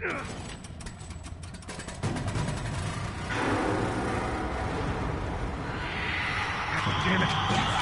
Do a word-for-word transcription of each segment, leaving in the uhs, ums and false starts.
Damn it.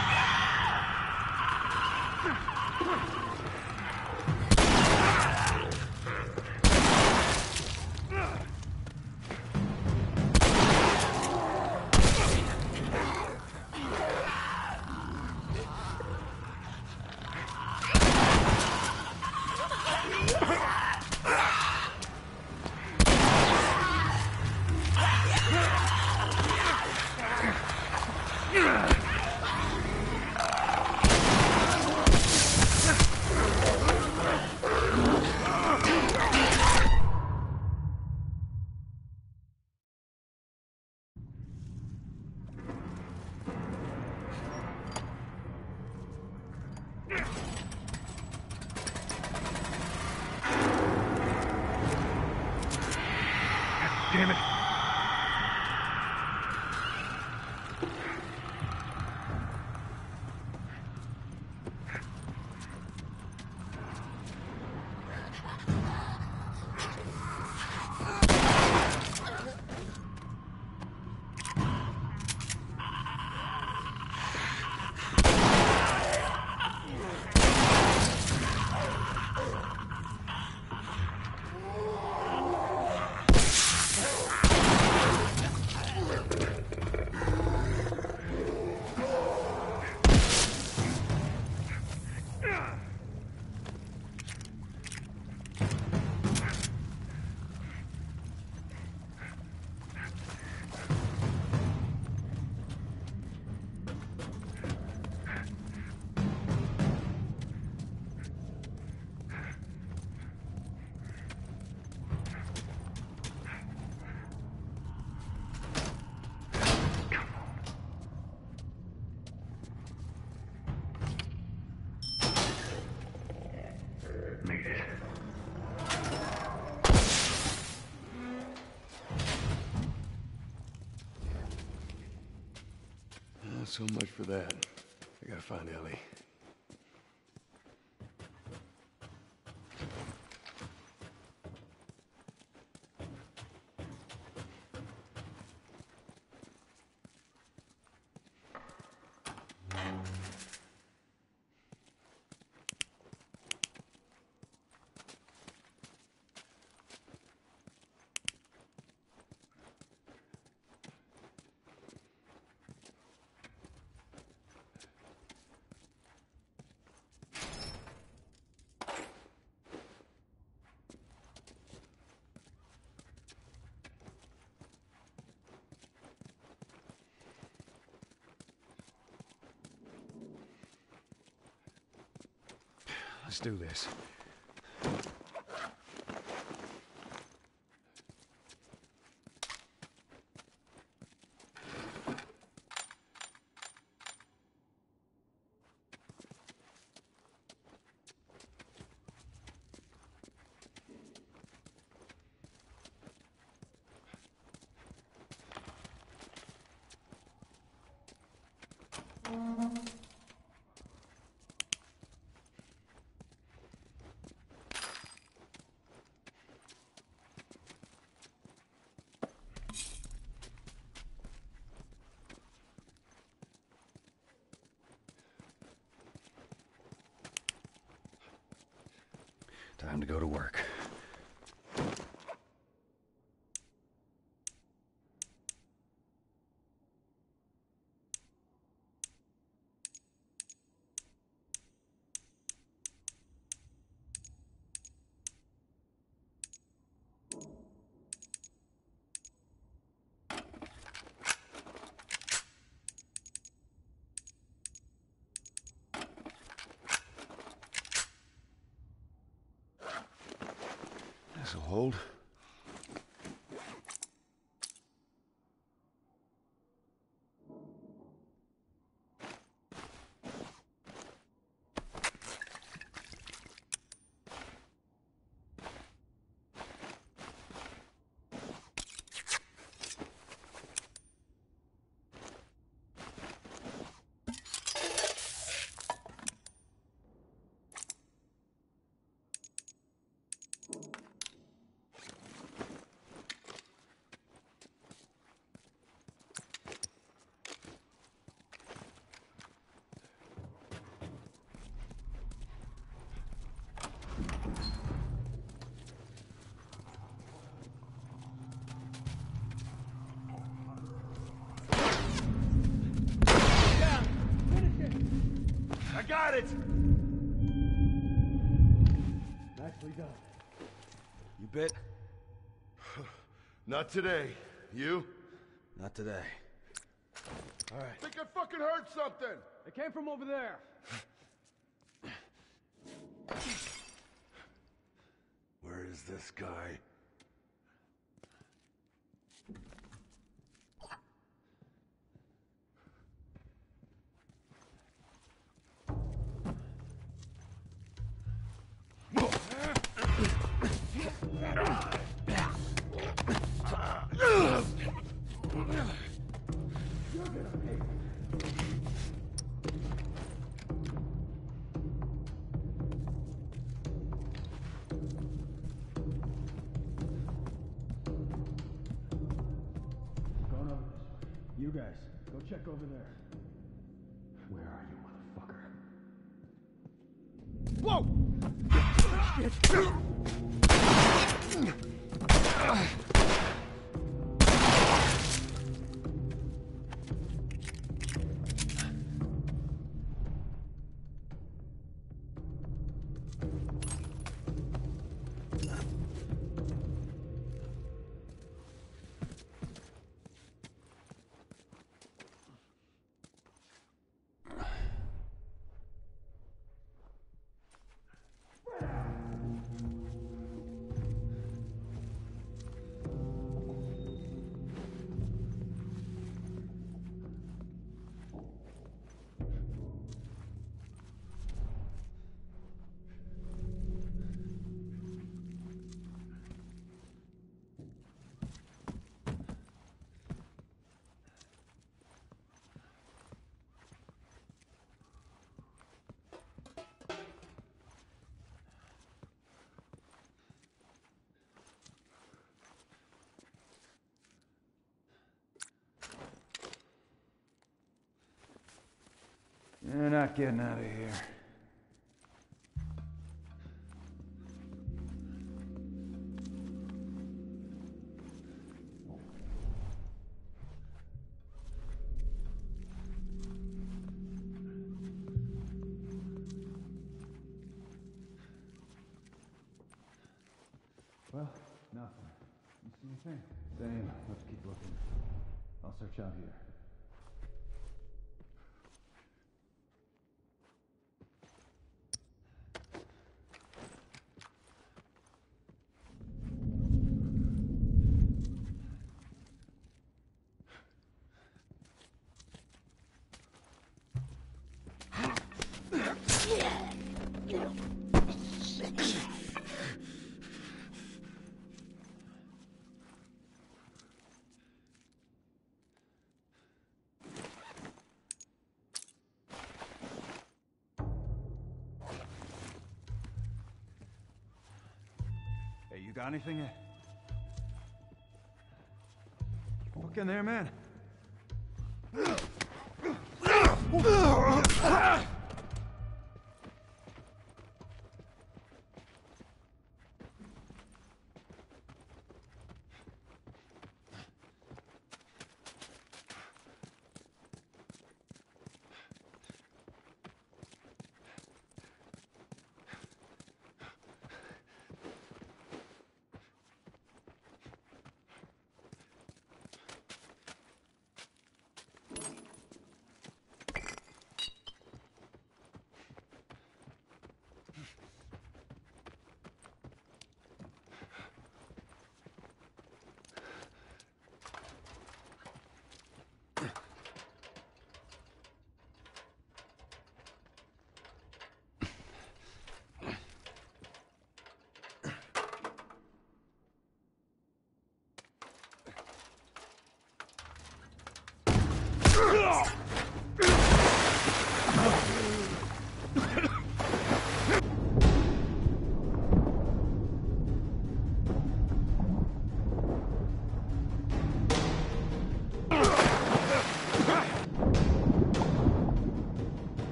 Damn it. Made it. Uh, so much for that. I gotta find Ellie. Let's do this. Time to go to work. This'll hold. got it! Nicely done. You bit? Not today. You? Not today. All right. Think I fucking heard something! It came from over there. Where is this guy? Going over this way. You guys, go check over there. Where are you, motherfucker? Whoa! You're not getting out of here. Well, nothing. You see anything? Same. Let's keep looking. I'll search out here. Hey, you got anything yet? Look in there, man.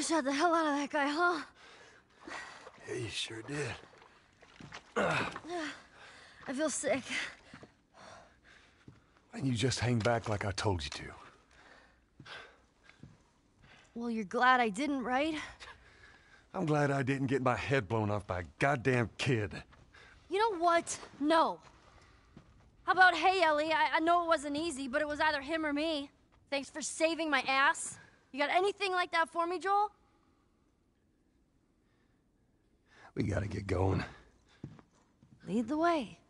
shot the hell out of that guy, huh? Yeah, you sure did. I feel sick. And you just hang back like I told you to. Well, you're glad I didn't, right? I'm glad I didn't get my head blown off by a goddamn kid. You know what? No. How about, hey, Ellie, I, I know it wasn't easy, but it was either him or me. Thanks for saving my ass. You got anything like that for me, Joel? We gotta get going. Lead the way.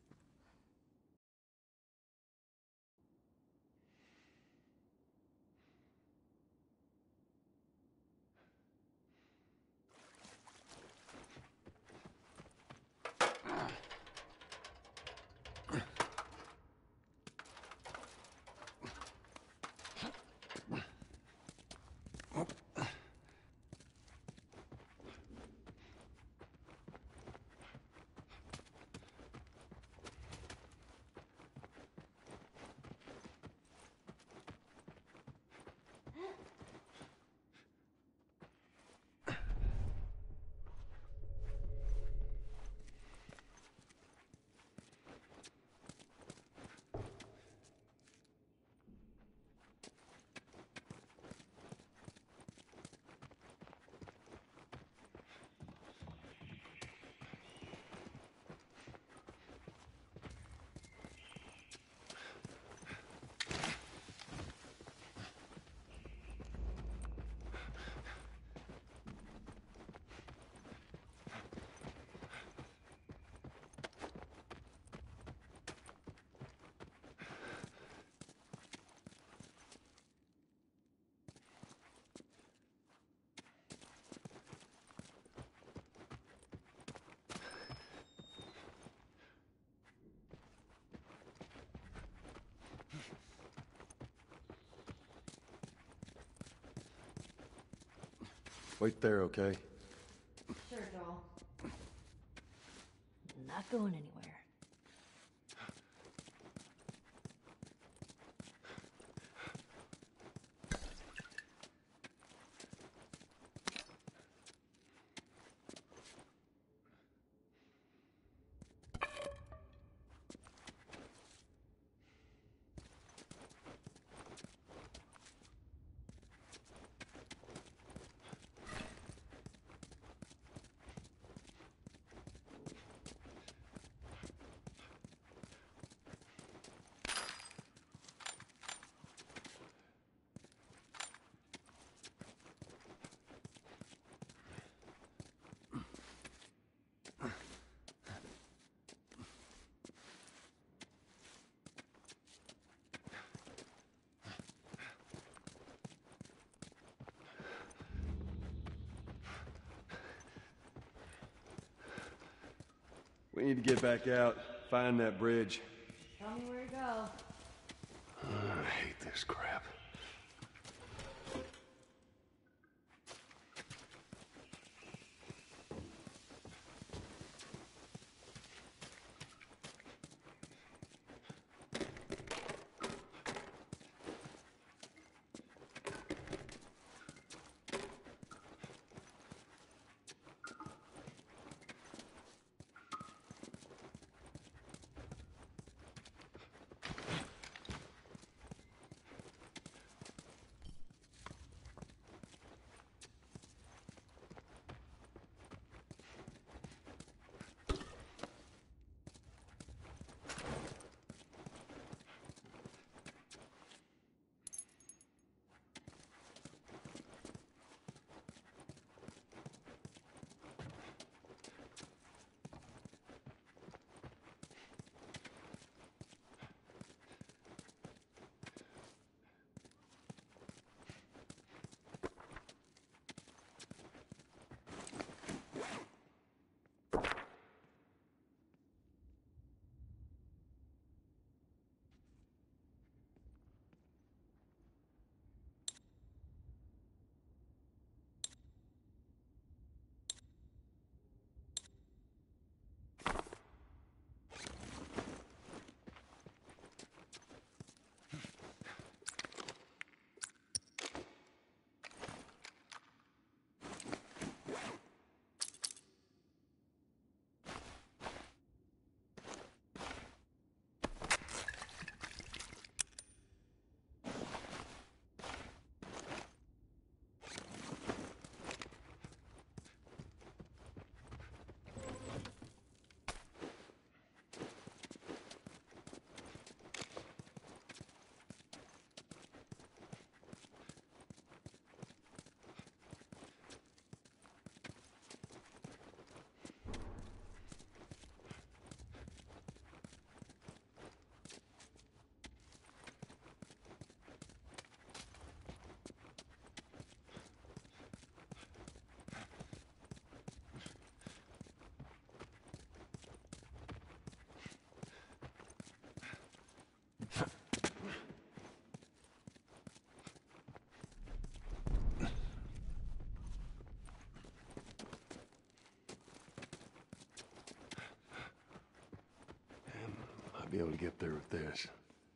Wait there, okay? Sure, Joel. Not going anywhere. We need to get back out, find that bridge. Tell me where to go. I hate this crap. I'll be able to get there with this.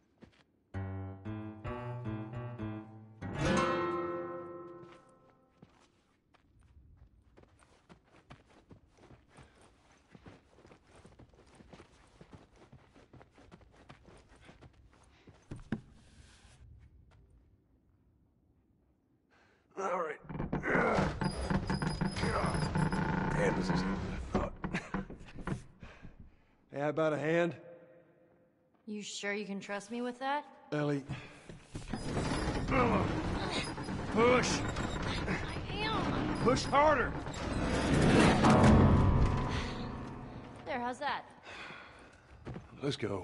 All right. Hand was easier than I thought. Hey, how about a hand? You sure you can trust me with that? Ellie. Push! I am. Push harder! There, how's that? Let's go.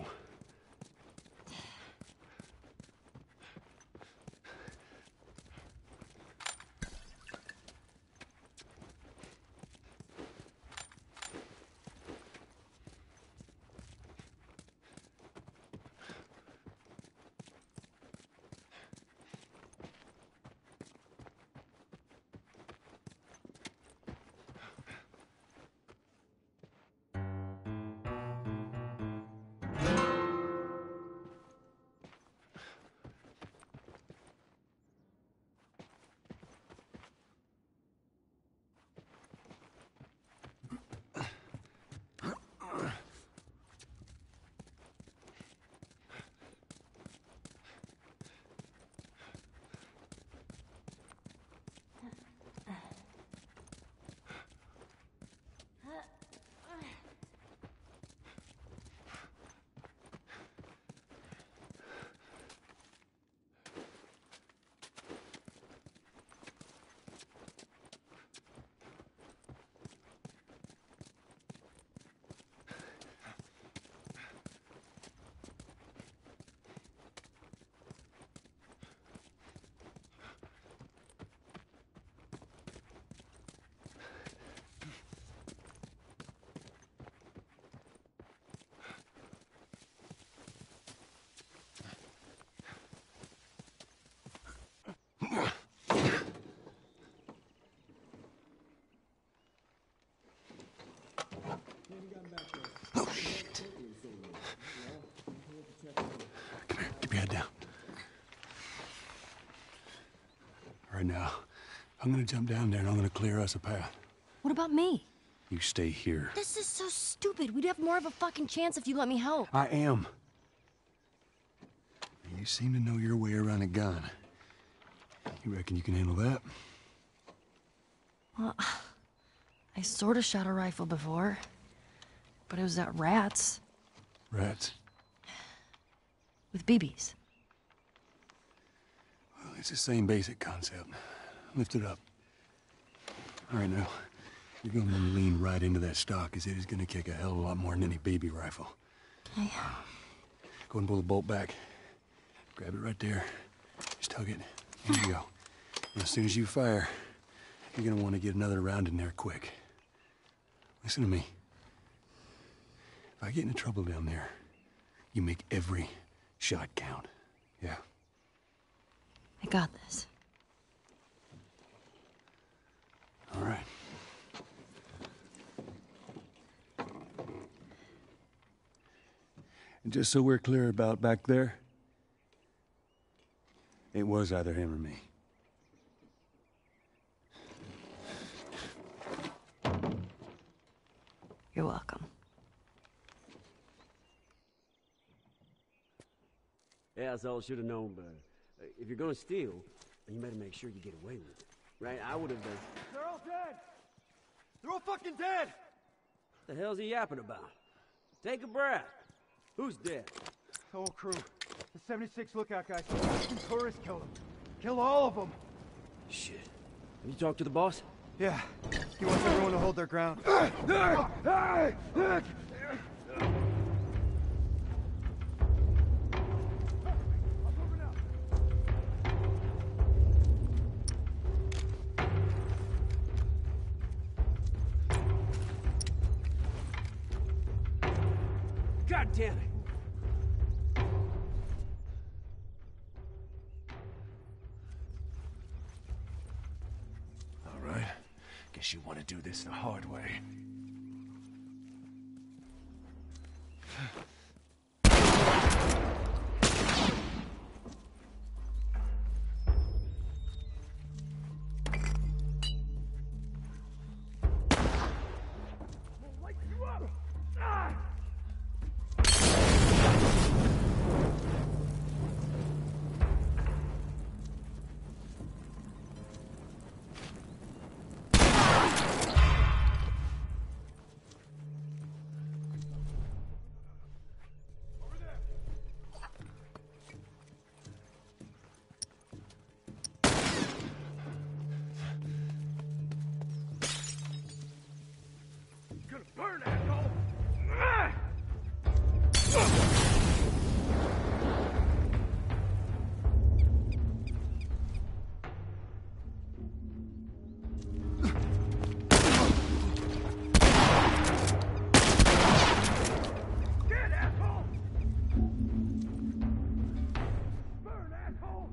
Oh, shit. Come here, keep your head down. All right now, I'm gonna jump down there and I'm gonna clear us a path. What about me? You stay here. This is so stupid. We'd have more of a fucking chance if you let me help. I am. You seem to know your way around a gun. You reckon you can handle that? Well, I sort of shot a rifle before, but it was at rats Rats? with B Bs. Well, it's the same basic concept. Lift it up. All right, now. You're going to lean right into that stock, as it is going to kick a hell of a lot more than any baby rifle. Okay. Go and pull the bolt back. Grab it right there. Just tug it. There you go. And as soon as you fire, you're going to want to get another round in there quick. Listen to me. If I get into trouble down there, you make every shot count. Yeah? I got this. All right. And just so we're clear about back there, it was either him or me. You're welcome. Yeah, that's all I should have known better. Uh, if you're gonna steal, you better make sure you get away with it. Right? I would have done. They're all dead! They're all fucking dead! What the hell's he yapping about? Take a breath. Who's dead? The whole crew. The seventy-six lookout guys. Fucking tourists killed them. Kill all of them. Shit. Have you talked to the boss? Yeah. He wants everyone to hold their ground. God damn it! All right. Guess you want to do this the hard way. Burn, asshole! Get, asshole! Burn, asshole!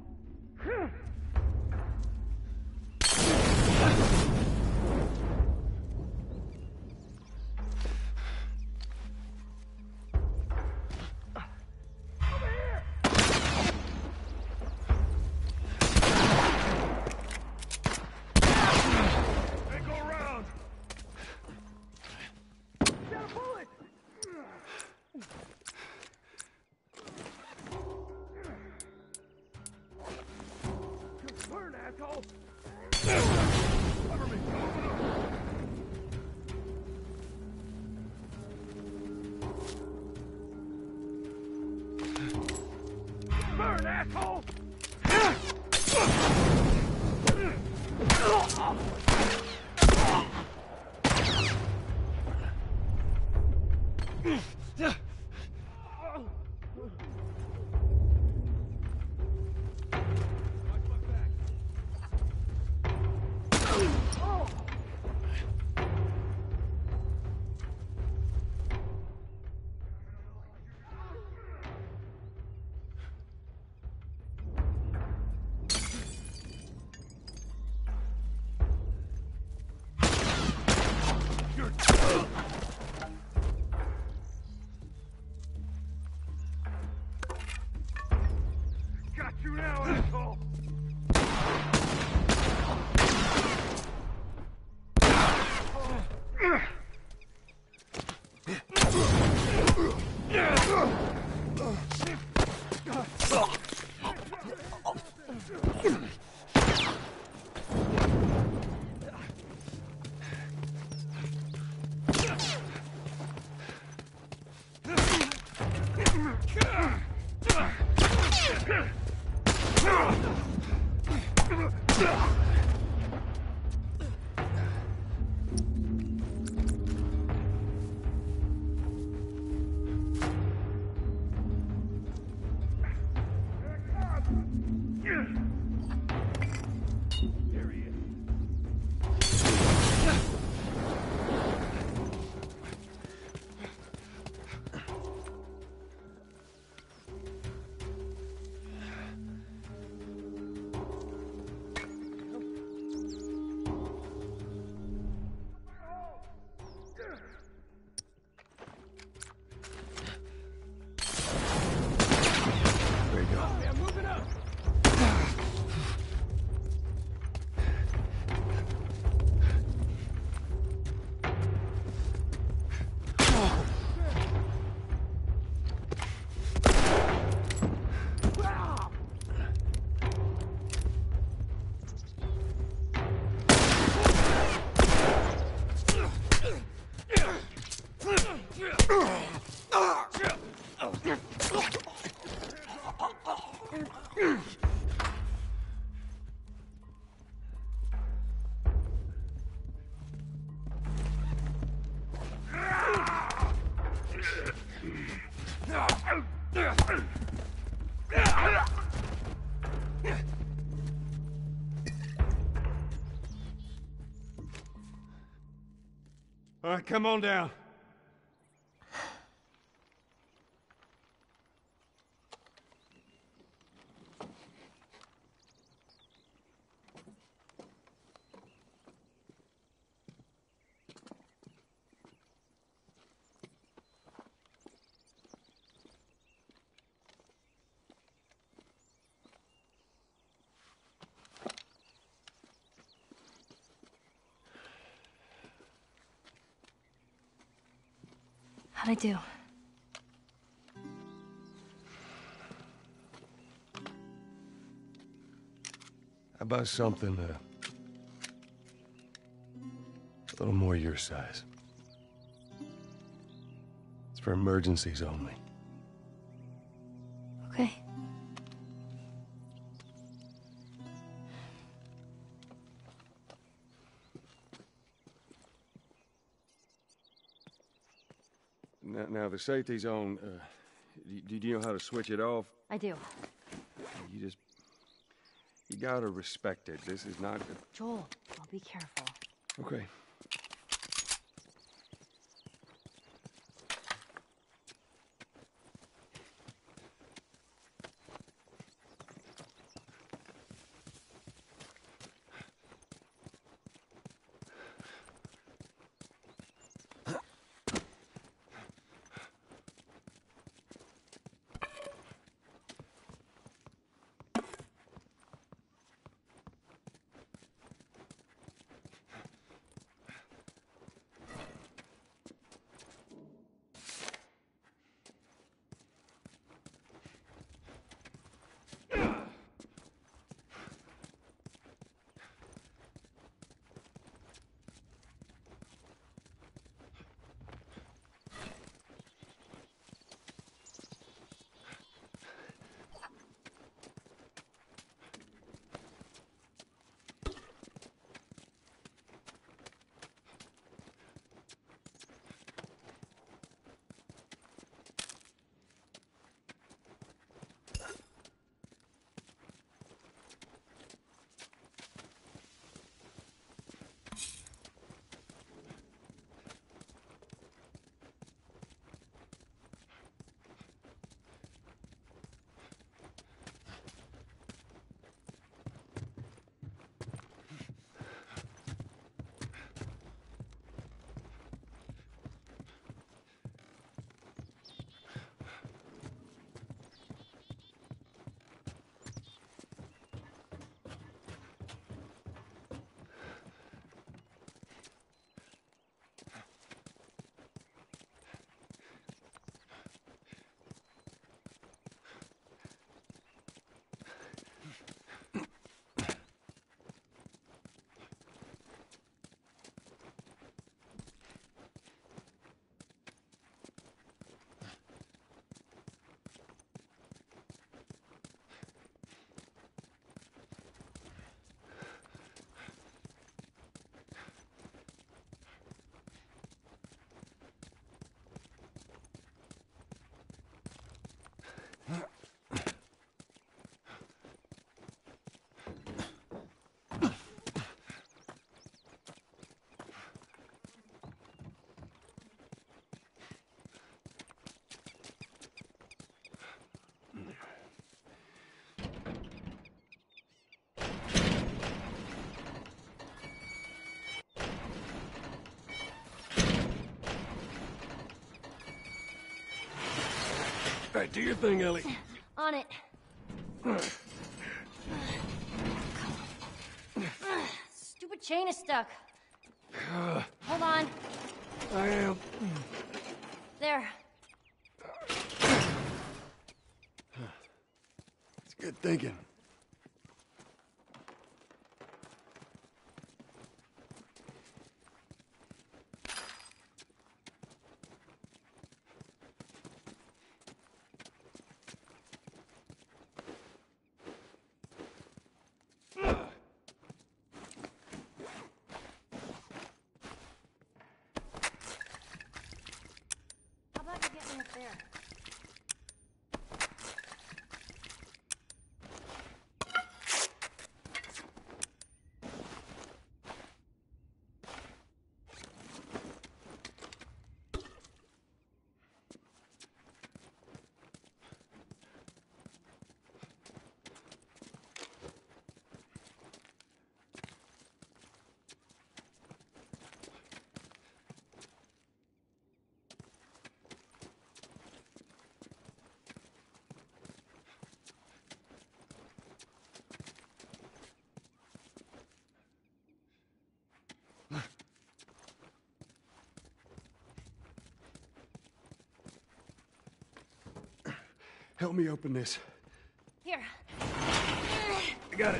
Burn, asshole! Cover me! Burn, asshole! Got you now, asshole! All right, come on down. How'd I do? How about something uh, a little more your size? It's for emergencies only. Okay. Now, now the safety's on. Uh, do, do you know how to switch it off? I do. You just... You gotta respect it. This is not... Joel, I'll be careful. Okay. All right, do your thing, Ellie. On it. Stupid chain is stuck. Hold on. I am. There. It's good thinking. How about you get me up there? Help me open this. Here. I got it.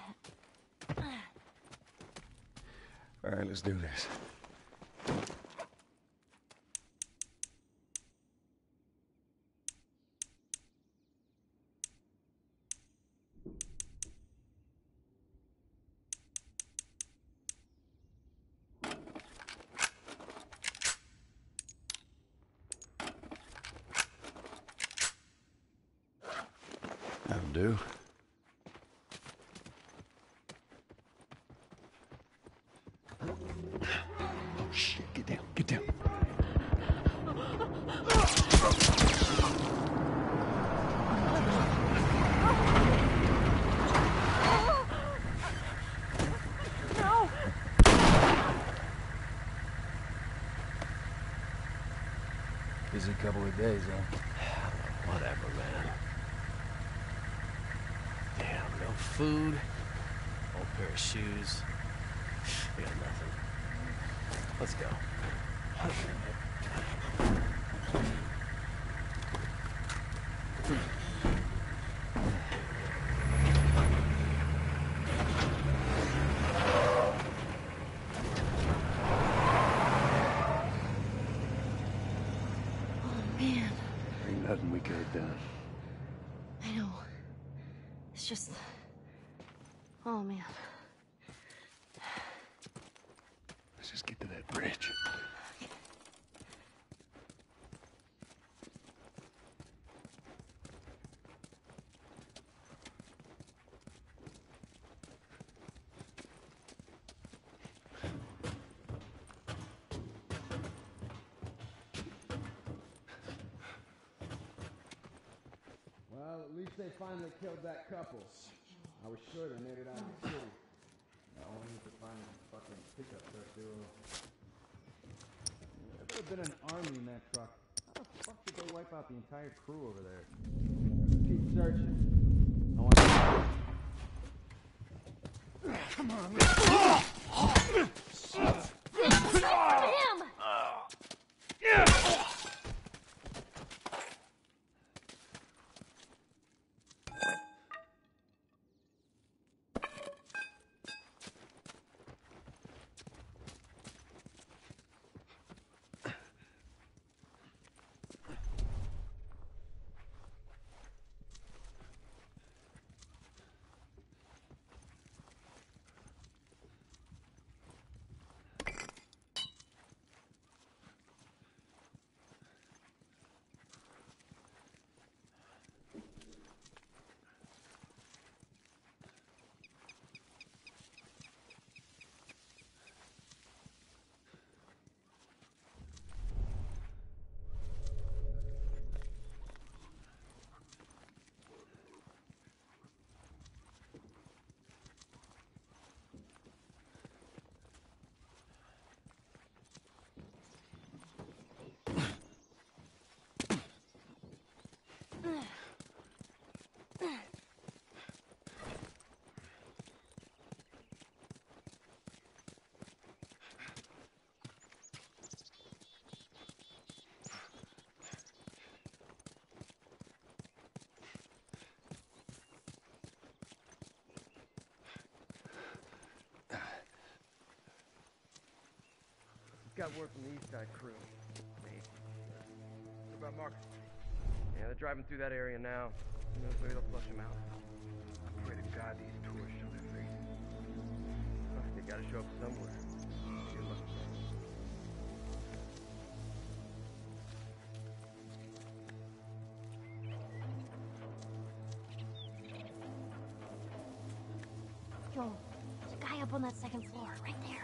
All right, let's do this. do. Oh, shit. Get down. Get down. Busy couple of days, huh? Whatever, man. Damn, no food, old pair of shoes. We got nothing. Let's go. Ain't nothing we could have done. I know. It's just... Oh, man. Let's just get to that bridge. Well, at least they finally killed that couple. I was sure they made it out of the city. I only need to find a fucking pickup truck. They were... There could have been an army in that truck. How the fuck did they wipe out the entire crew over there? Keep searching. I want to... Come on, Him! Got word from the East Side crew. Maybe. What about Market Street? Yeah, they're driving through that area now. Who knows, maybe they'll flush them out. I pray to God these tourists show their faces. Well, they gotta show up somewhere. Good luck. Yo, there's a guy up on that second floor, right there.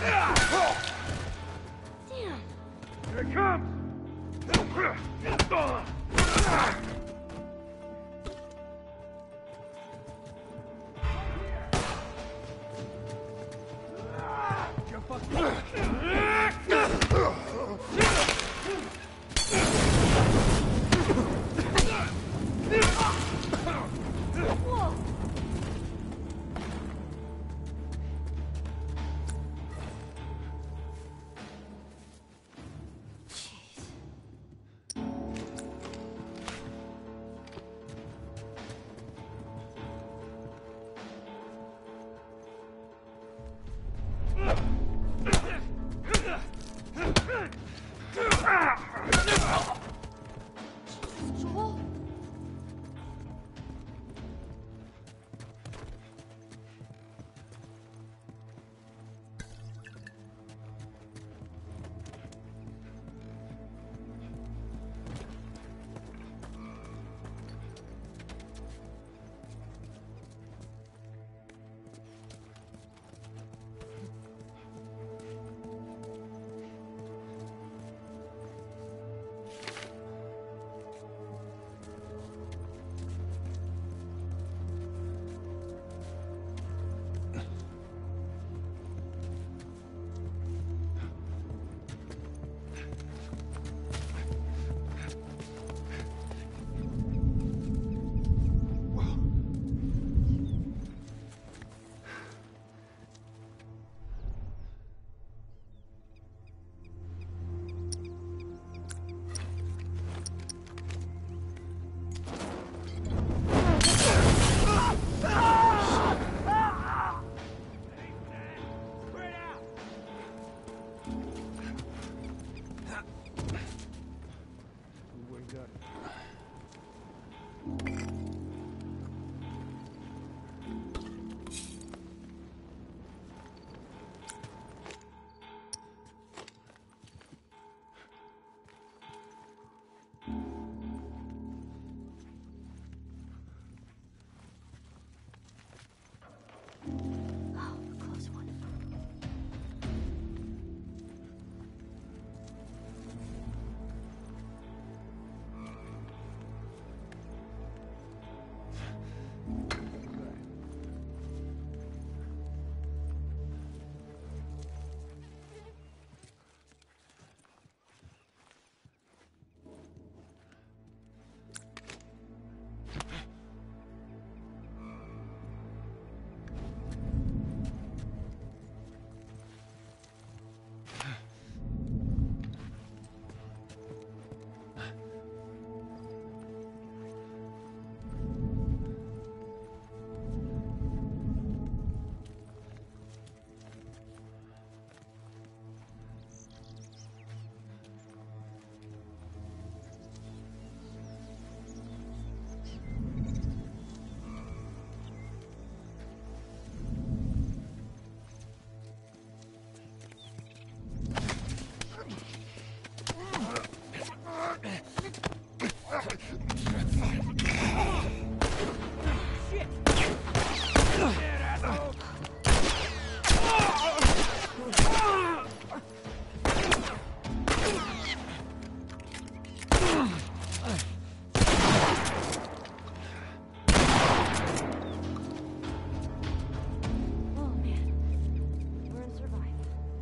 Here it comes!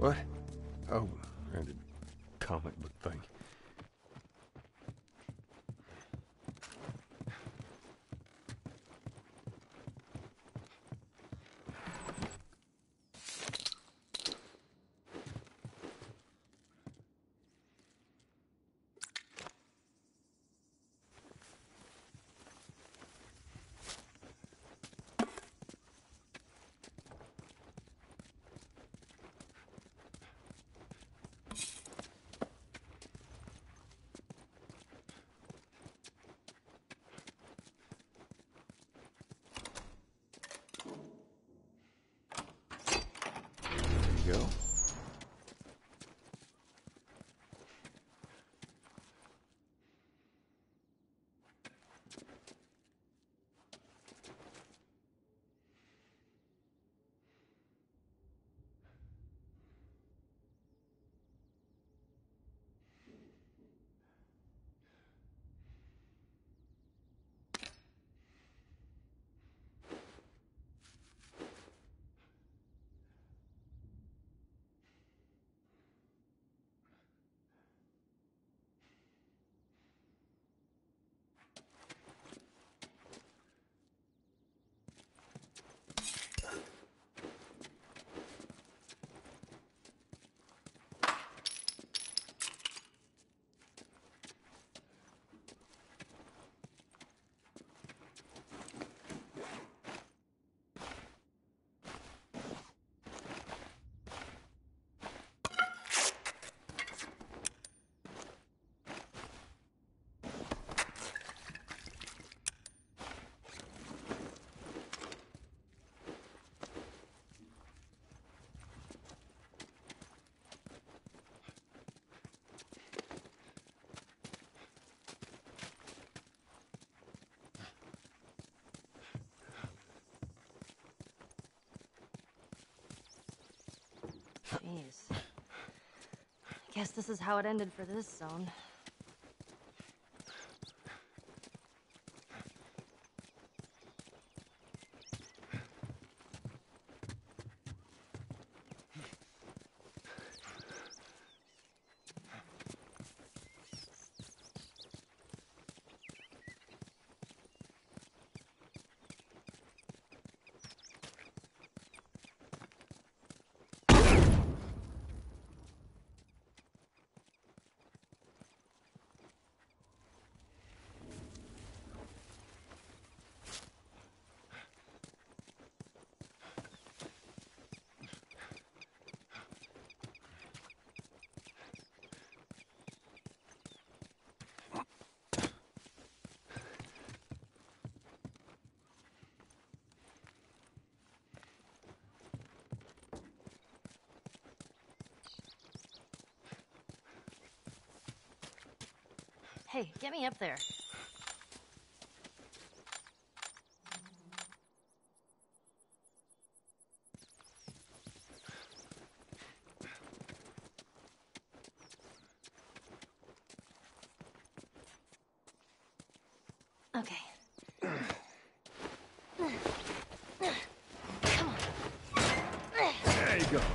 What? Oh, and the comic book thing. There you go. Jeez. Guess this is how it ended for this zone. Hey, get me up there. Okay. Come on. There you go.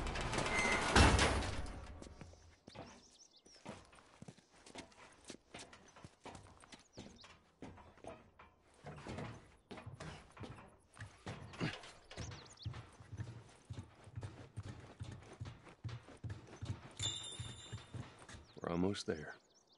We're almost there.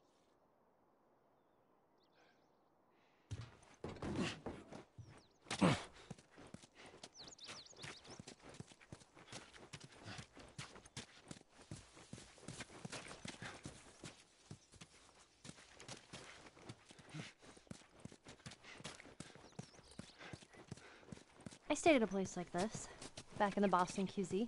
I stayed at a place like this, back in the Boston Q Z.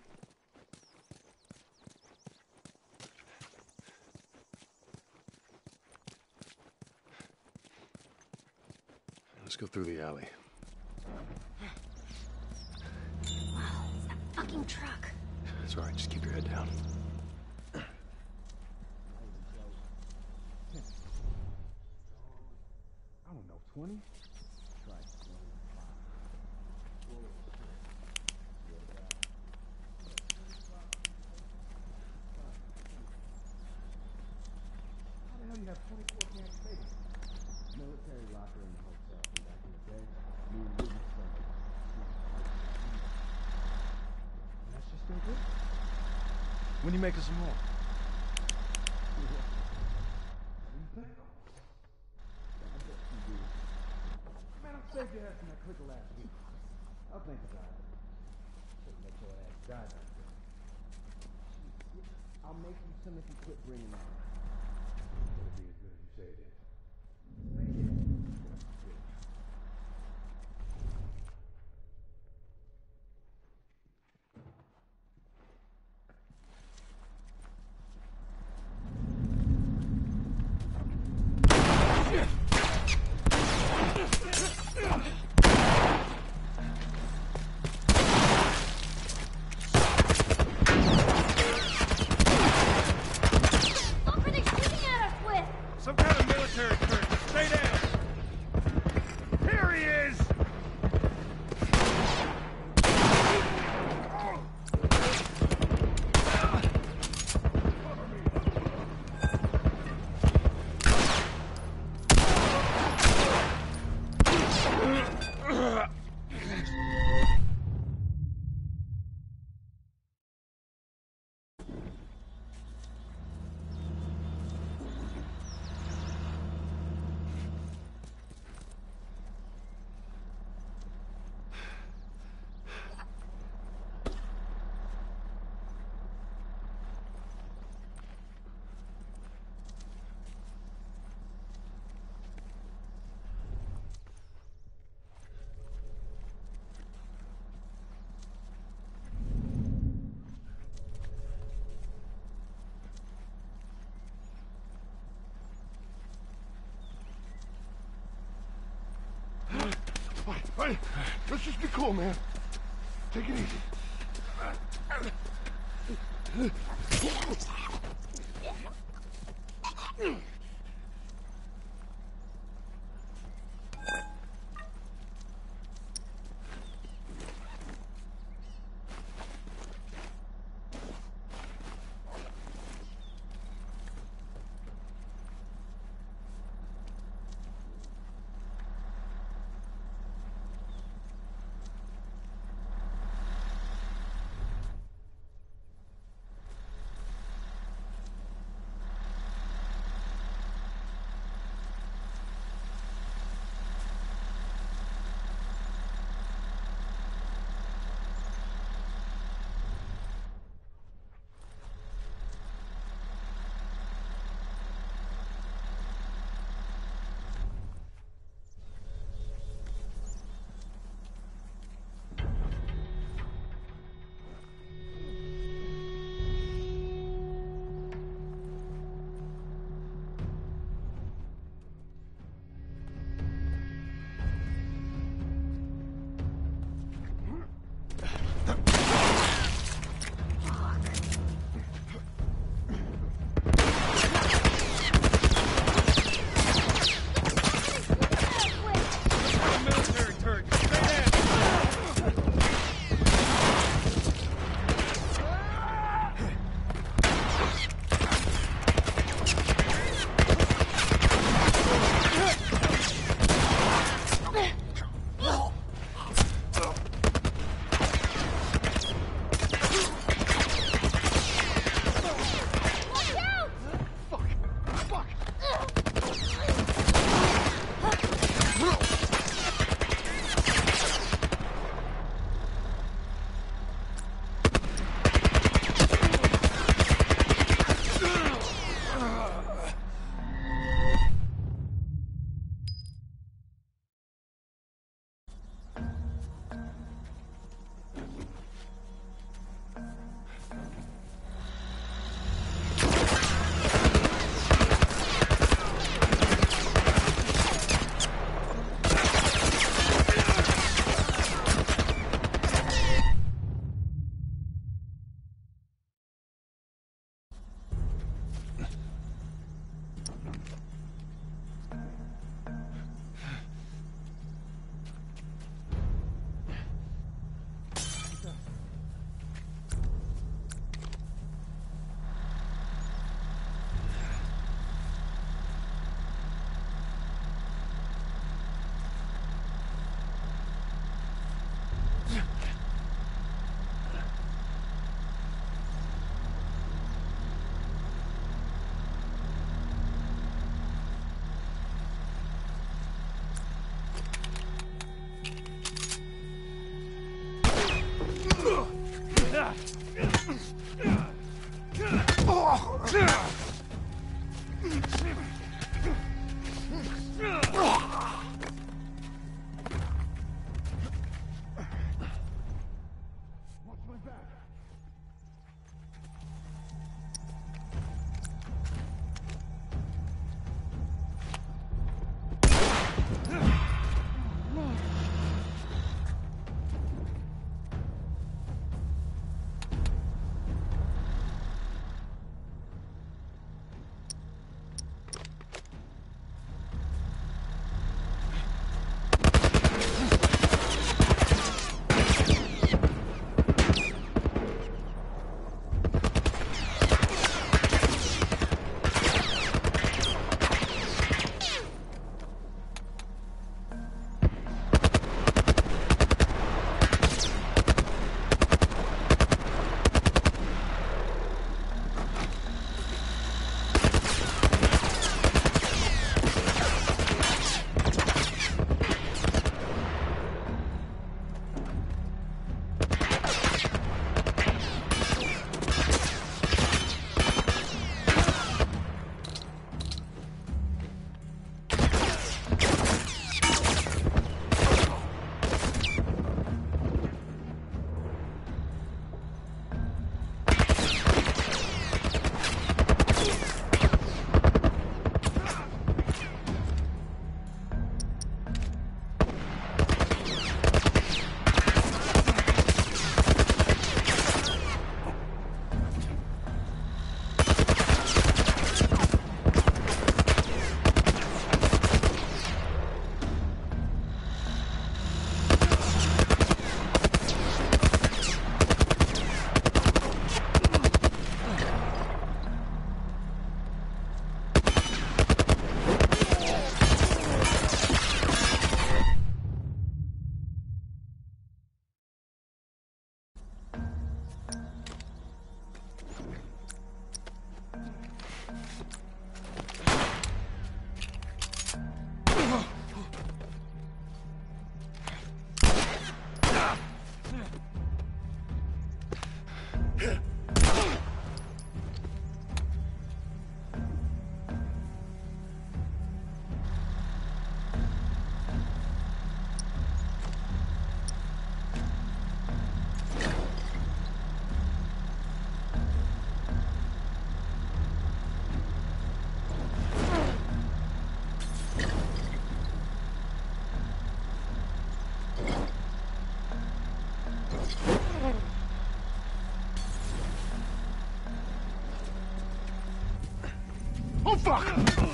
Let's go through the alley. Wow, it's that fucking truck. It's all right, just keep your head down. I don't know, twenty? Try When you make us some more? Man, I'm saved your ass from that clicker last week. I'll think about it. Shouldn't let your ass die like that. I'll make you some if you quit bringing that up. It'll be as good as you say it is. Thank you. Some kind of military trick. Stay down. Here he is! Hey, let's just be cool, man. Take it easy. Oh, fuck!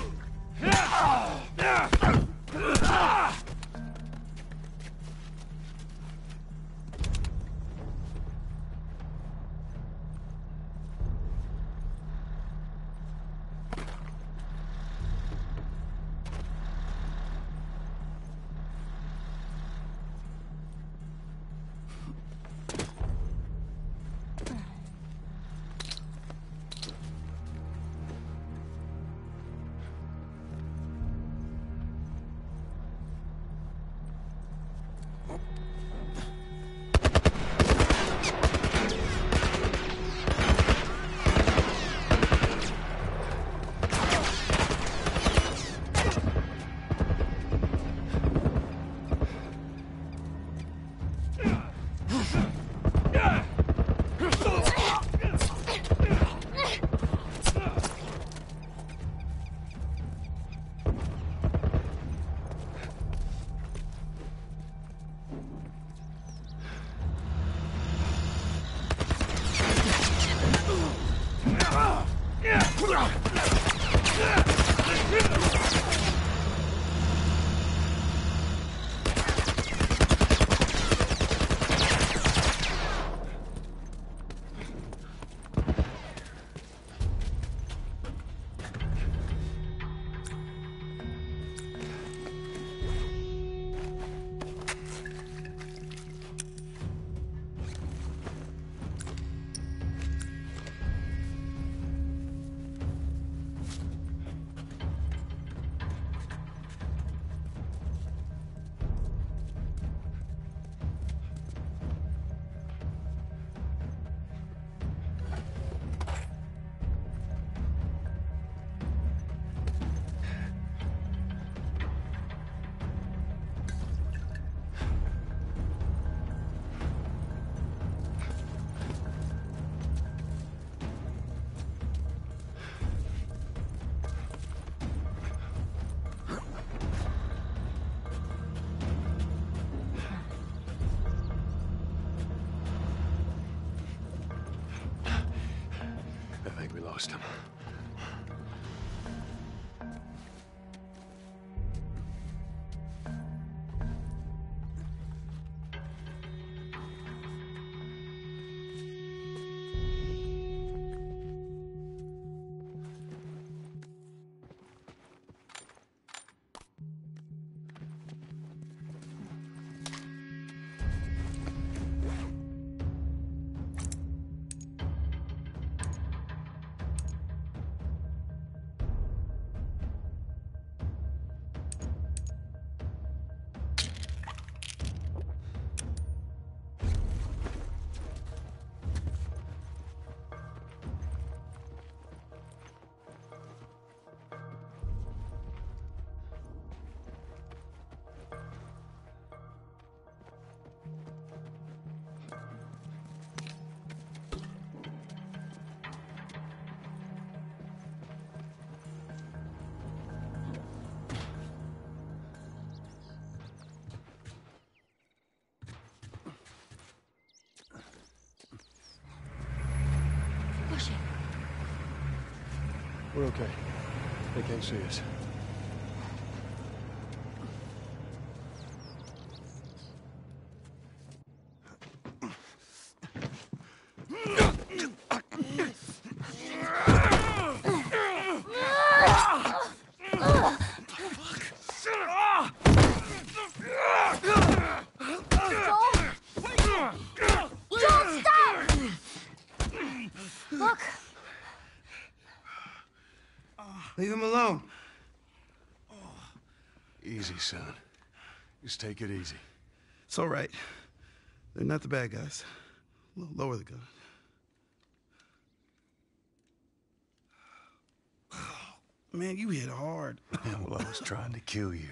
Lost him. We're okay. They can't see us. Leave him alone. Easy, son. Just take it easy. It's all right. They're not the bad guys. L- lower the gun. Man, you hit hard. Yeah, well, I was trying to kill you.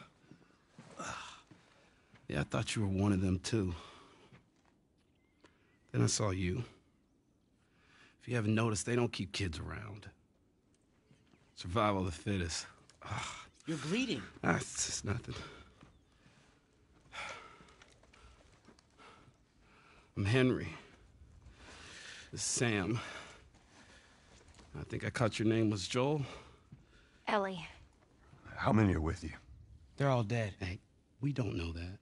Yeah, I thought you were one of them, too. Then I saw you. If you haven't noticed, they don't keep kids around. Survival of the fittest. Ugh. You're bleeding. Ah, it's just nothing. I'm Henry. This is Sam. I think I caught your name was Joel. Ellie. How many are with you? They're all dead. Hey, we don't know that.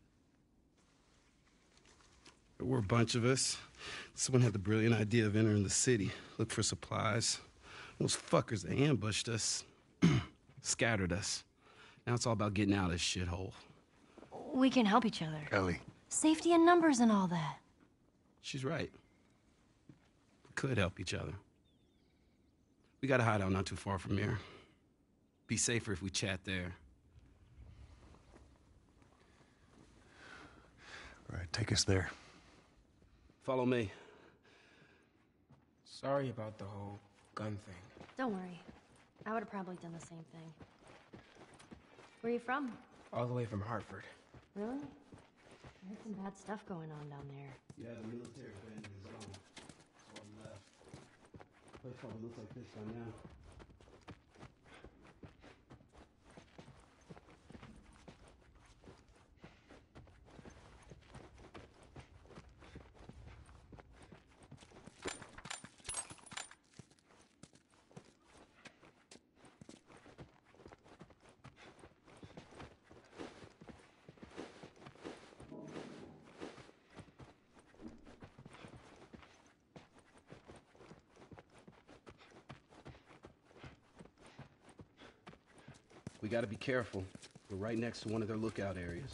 There were a bunch of us. Someone had the brilliant idea of entering the city, look for supplies. Those fuckers, they ambushed us, scattered us. Now it's all about getting out of this shithole. We can help each other. Ellie. Safety in numbers and all that. She's right. We could help each other. We got a hideout not too far from here. Be safer if we chat there. All right, take us there. Follow me. Sorry about the whole gun thing. Don't worry. I would have probably done the same thing. Where are you from? All the way from Hartford. Really? I heard some bad stuff going on down there. Yeah, the military band is gone. That's all left. Place probably looks like this by now. We gotta be careful. We're right next to one of their lookout areas.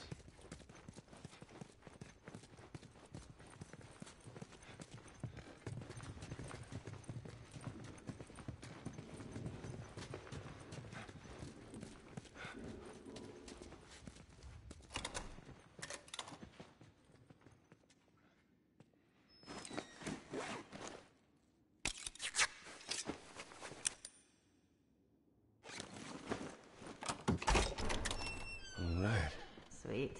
Sweet.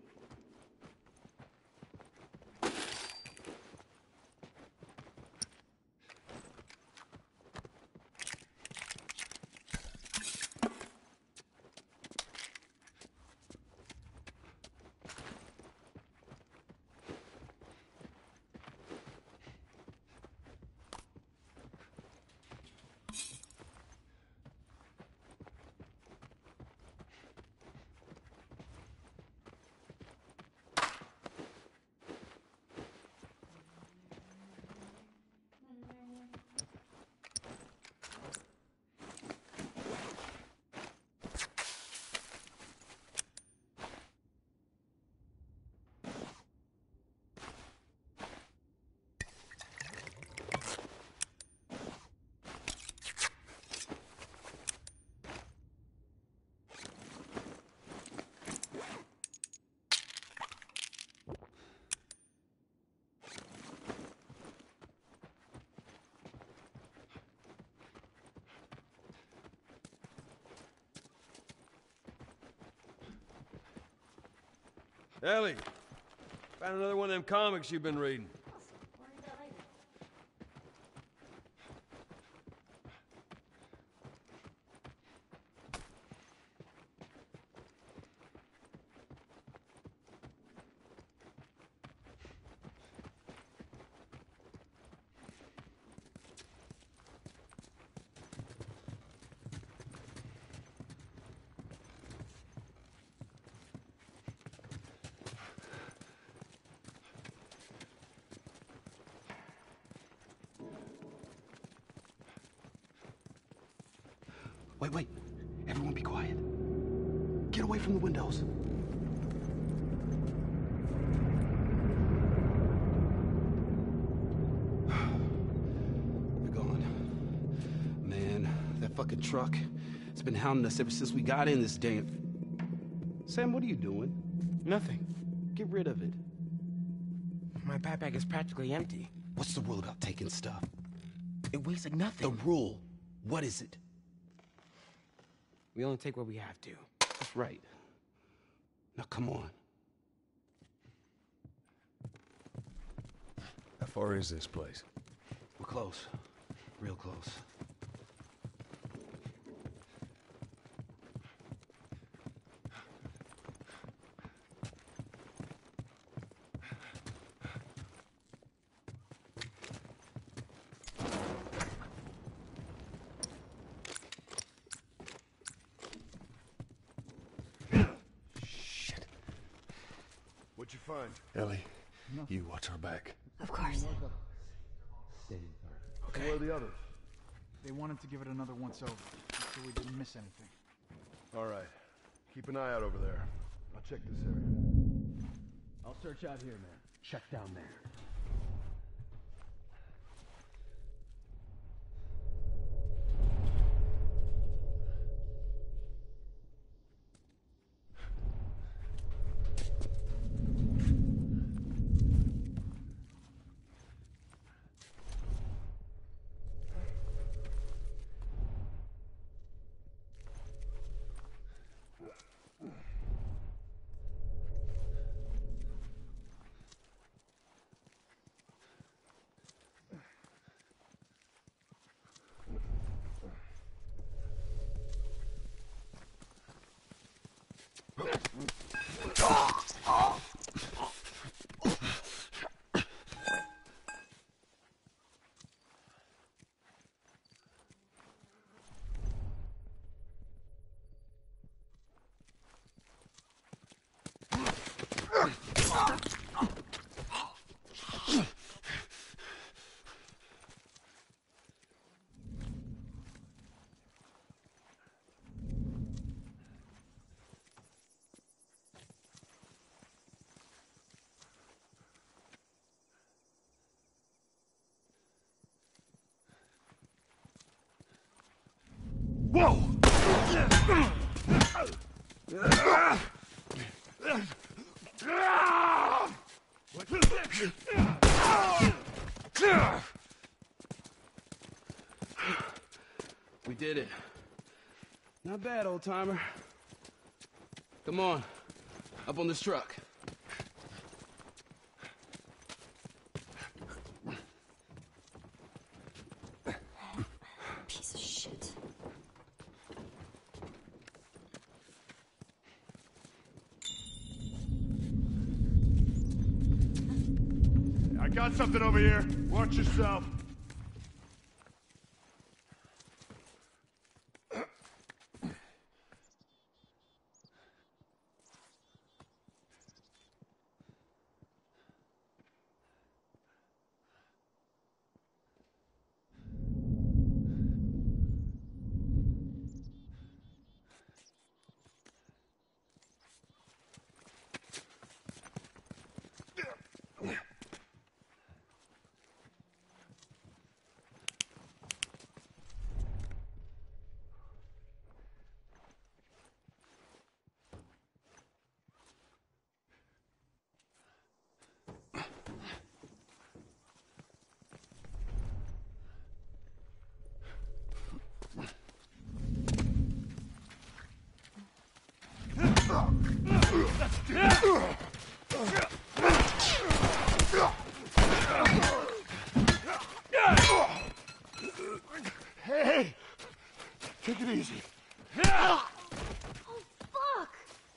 Ellie, found another one of them comics you've been reading. Wait, wait. Everyone be quiet. Get away from the windows. They're gone. Man, that fucking truck, it's been hounding us ever since we got in this damn... Sam, what are you doing? Nothing. Get rid of it. My backpack is practically empty. What's the rule about taking stuff? It weighs like nothing. The rule. What is it? We only take what we have to. That's right. Now come on. How far is this place? We're close. Real close. What'd you find? Ellie, you watch our back. Of course. Okay. Where are the others? They wanted to give it another once over, so we didn't miss anything. All right. Keep an eye out over there. I'll check this area. I'll search out here, man. Check down there. Whoa! We did it. Not bad, old timer. Come on, up on this truck. Piece of shit. I got something over here. Watch yourself. Hey, take it easy. Oh, fuck!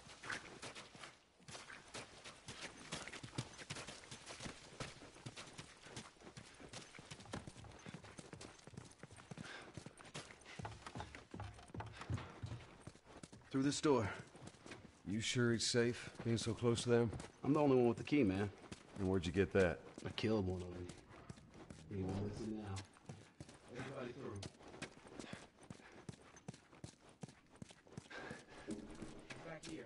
Through this door. You sure it's safe, being so close to them? I'm the only one with the key, man. And where'd you get that? I killed one of them. You won't listen now. Everybody through. Back here.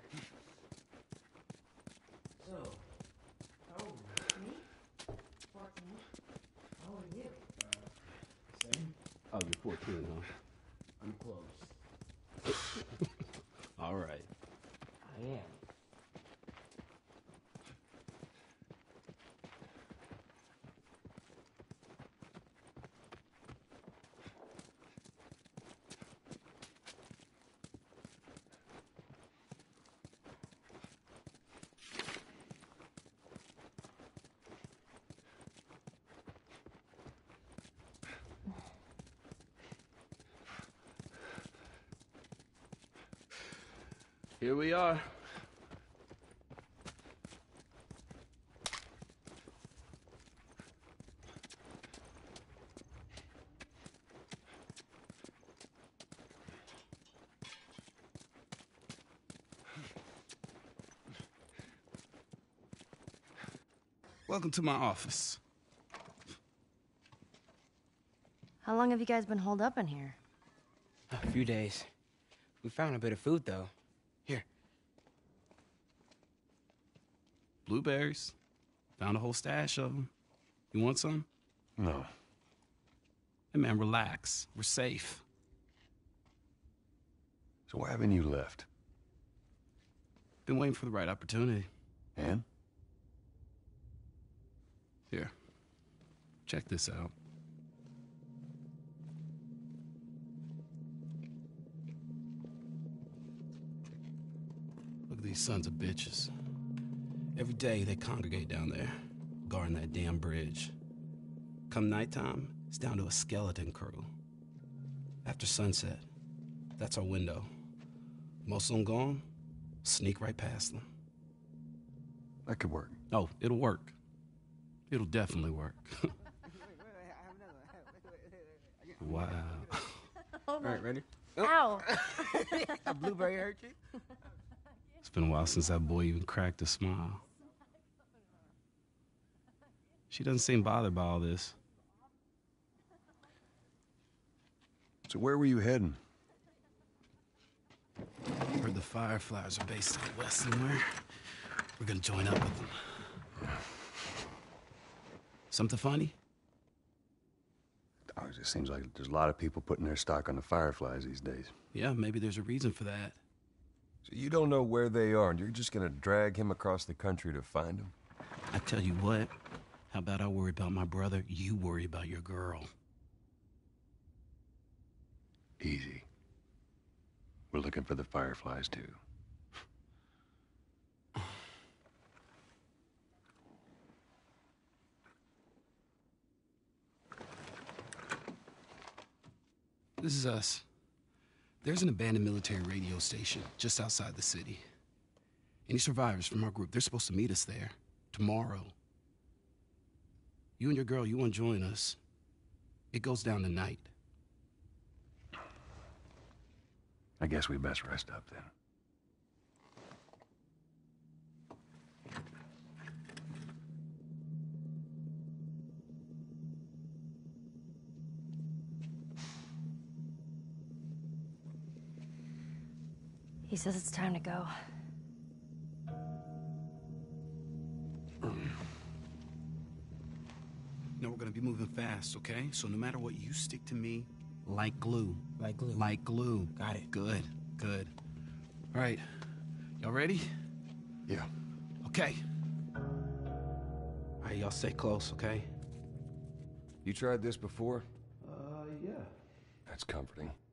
So, how old are you? Me? fourteen. How old are you? Uh, same. Oh, you're fourteen, huh? I'm close. All right. I am. Here we are. Welcome to my office. How long have you guys been holed up in here? A few days. We found a bit of food, though. Here. Blueberries. Found a whole stash of them. You want some? No. Hey, man, relax. We're safe. So why haven't you left? Been waiting for the right opportunity. And? Here. Check this out. Look at these sons of bitches. Every day they congregate down there, guarding that damn bridge. Come nighttime, it's down to a skeleton crew. After sunset, that's our window. Most of them gone, sneak right past them. That could work. Oh, it'll work. It'll definitely work. Wow. All right, ready? Ow! A blueberry hurt you? It's been a while since that boy even cracked a smile. She doesn't seem bothered by all this. So where were you heading? Heard the Fireflies are based out west somewhere. We're gonna join up with them. Something funny? Oh, it just seems like there's a lot of people putting their stock on the Fireflies these days. Yeah, maybe there's a reason for that. So you don't know where they are, and you're just gonna drag him across the country to find them? I tell you what, how about I worry about my brother, you worry about your girl. Easy. We're looking for the Fireflies, too. This is us. There's an abandoned military radio station just outside the city. Any survivors from our group, they're supposed to meet us there tomorrow. You and your girl, you want to join us? It goes down tonight. I guess we best rest up then. He says it's time to go. No, we're gonna be moving fast, okay? So no matter what, you stick to me like glue. Like glue. Like glue. Got it. Good, good. All right, y'all ready? Yeah. Okay. All right, y'all stay close, okay? You tried this before? Uh, yeah. That's comforting.